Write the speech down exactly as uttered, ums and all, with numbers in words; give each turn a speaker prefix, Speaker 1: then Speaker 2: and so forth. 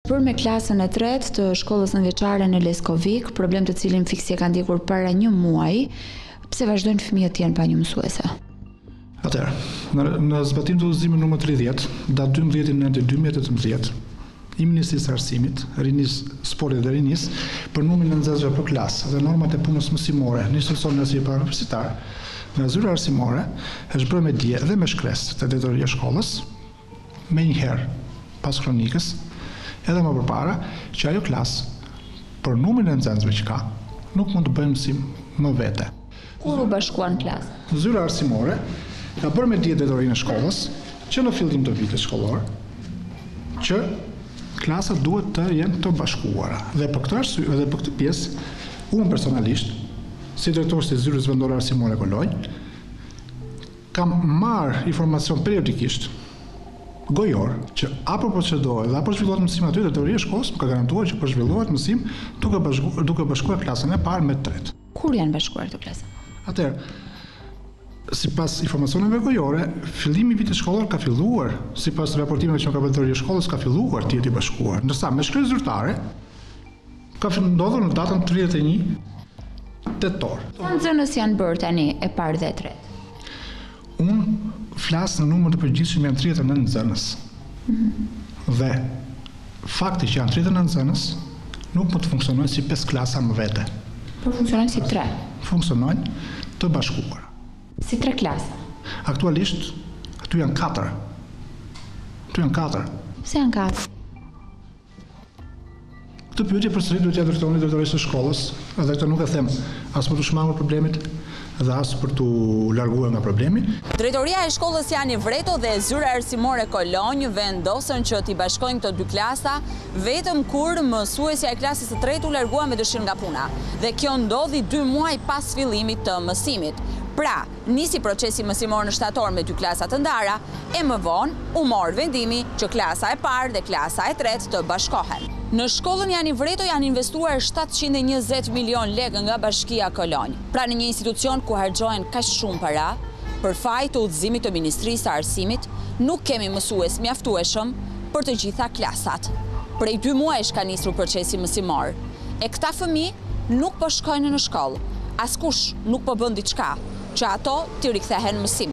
Speaker 1: Për me klasën e tretë të shkollës nënveçare në Leskovik, problem të cilin fiksi e ka ndjekur para një muaji, pse vazhdojnë fëmijët të jenë pa një mësuese?
Speaker 2: Atëherë, në, në zbatim të udhëzimit numër tridhjetë, datë dymbëdhjetë nëntor dy mijë e tetëmbëdhjetë, i Ministrisë së Arsimit, rinis sportit dhe rinis, për numrin e nxënësve për klasë dhe normat e punës mësimore në institucionin e arsimit universitar, nga zyra arsimore është bërë me dje dhe me shkresë të drejtoria e shkollës, me një herë pas kronikës, edhe më përpara, që ajo klasë, për numrin e nxënësve që ka, nuk mund të bëjë mësim më vete.
Speaker 1: Kur u bashkuan klasë?
Speaker 2: Zyra arsimore ka bërë me dje drejtorinë e shkollës, që në fillim të vitit shkollor, që klasat duhet të jenë të bashkuara. Dhe për këtë arsye dhe për këtë pjesë, unë personalisht, si drejtor të Zyrës Vendore Arsimore Kolonjë, kam marrë informacion periodikisht gojor që apo procedohet dhe apo zhvillohet mësim aty dhe teoria e shkollës më ka garantuar që po zhvillohet mësim duke bashkuar duke bashkuar klasën e parë me tretë.
Speaker 1: Kur janë bashkuar këto klasa?
Speaker 2: Atëherë, sipas informacioneve gojore, fillimi i vitit shkollor ka filluar, sipas raportimeve që ka bërë teoria e shkollës, ka filluar të jetë i bashkuar, ndërsa me shkresë zyrtare ka ndodhur në datën tridhjetë e një tetor.
Speaker 1: Sa nxënës janë bërë tani e parë dhe e tretë?
Speaker 2: Unë flas në numër të përgjithshëm janë tridhjetë e nëntë nxënës. Mm-hmm. Dhe fakti që janë tridhjetë e nëntë nxënës nuk mund të funksionojnë si pesë klasa më vete.
Speaker 1: Po funksionojnë si tre.
Speaker 2: Funksionojnë të bashkuara.
Speaker 1: Si tre klasa.
Speaker 2: Aktualisht aty janë katër. Aty janë katër.
Speaker 1: Pse janë katër?
Speaker 2: Këtë pyetje përsëri duhet t'ia drejtoni drejtorisë së shkollës, edhe këtë nuk e them as për të shmangur problemit dhe as për t'u larguar nga problemi.
Speaker 3: Drejtoria e shkollës Jani Vreto dhe Zyra Arsimore Kolonjë vendosën që t'i bashkojnë këto dy klasa vetëm kur mësuesja e klasës së tretë u largua me dëshirë nga puna. Dhe kjo ndodhi dy muaj pas fillimit të mësimit. Pra, nisi procesi mësimor në shtator me dy klasa të ndara, e më vonë u mor vendimi që klasa e parë dhe klasa e tretë të bashkohen. Në shkollën Jani Vreto janë investuar shtatëqind e njëzet milion lekë nga Bashkia Kolonjë. Pra në një institucion ku harxohen kaq shumë para, për faj të udhëzimit të Ministrisë së Arsimit, nuk kemi mësues mjaftueshëm për të gjitha klasat. Prej dy muajsh ka nisur procesi mësimor. E këta fëmijë nuk po shkojnë në shkollë. Askush nuk po bën diçka që ato të rikthehen mësim.